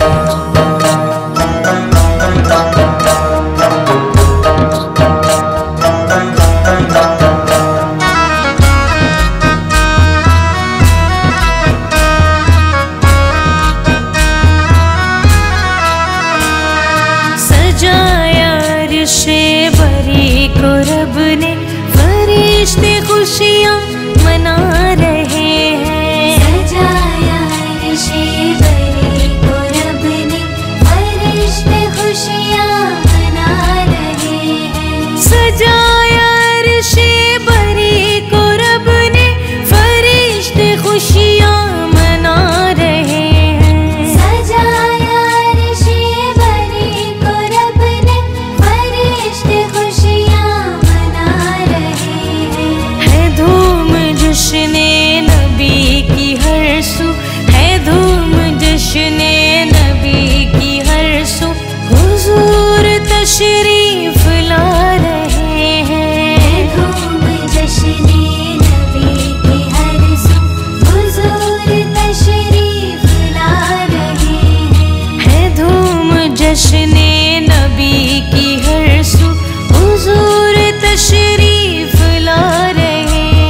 खुशियाँ मना रहे हैं। सजाया अर्शे बरी को रब ने, फरिश्ते खुशियाँ मना रहे हैं। सजाया अर्शे बरी को रब ने, फरिश्ते खुशियाँ मना रहे हैं। सजाया अर्शे बरी को रब ने, फरिश्ते खुशियाँ मना रहे हैं। है धूम जश्ने नबी की हर सू, है धूम जश्ने नबी की हर सू, हुजूर तशरीफ ला रहे हैं। धूम जश्ने नबी की हर सू, हुजूर तशरीफ ला रहे हैं। है धूम जश्ने नबी की हर सू, हुजूर तशरीफ ला रहे हैं।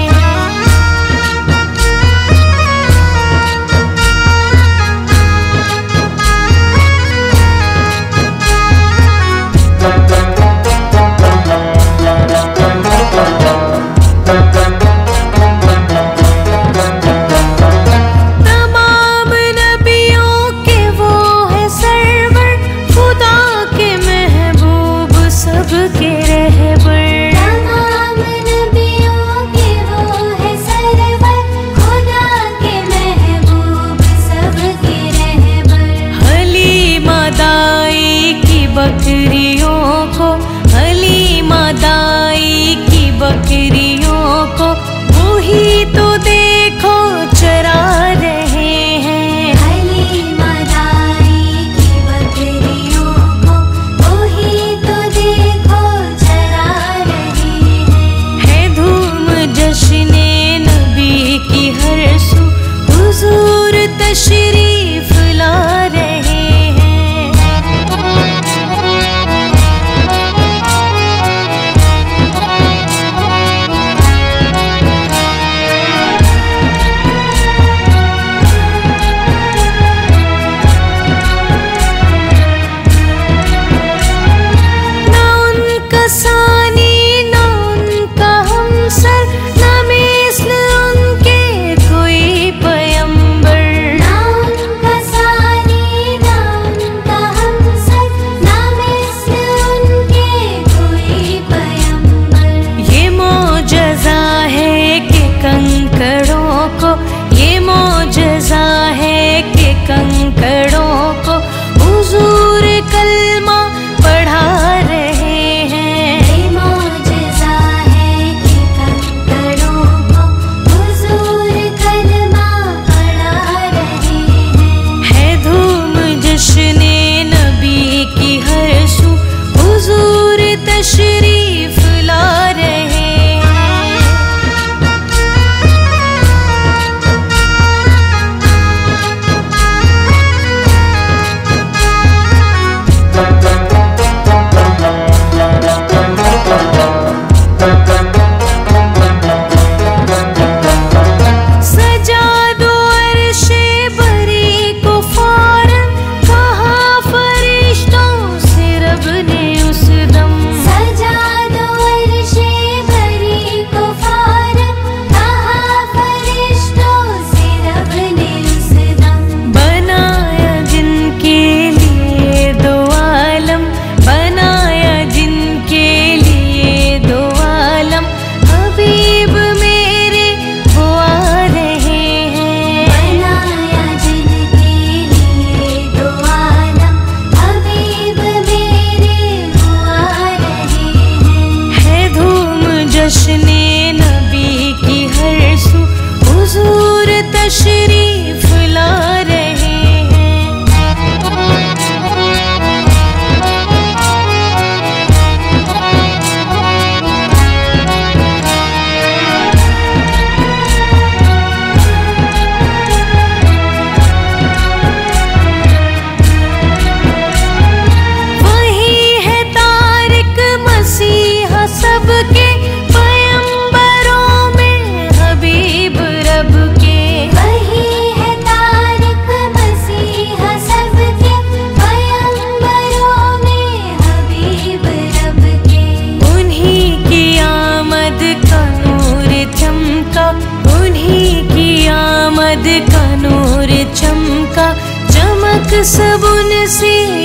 तमाम नबियों के वो है सरवर, खुदा के महबूब सबके रहबर। तमाम नबियों के वो है सरवर, खुदा के महबूब सबके रहबर। हलीमा दाई की बकरियों को, हलीमा दाई की बकरियों को, वही तो देखो चरा रहे हैं। हलीमा दाई की बकरियों को, वही तो देखो चरा रहे हैं। है धूम जश्ने नबी की हर सू, हुजूर तशरीफ ला रहे हैं। सब उनसे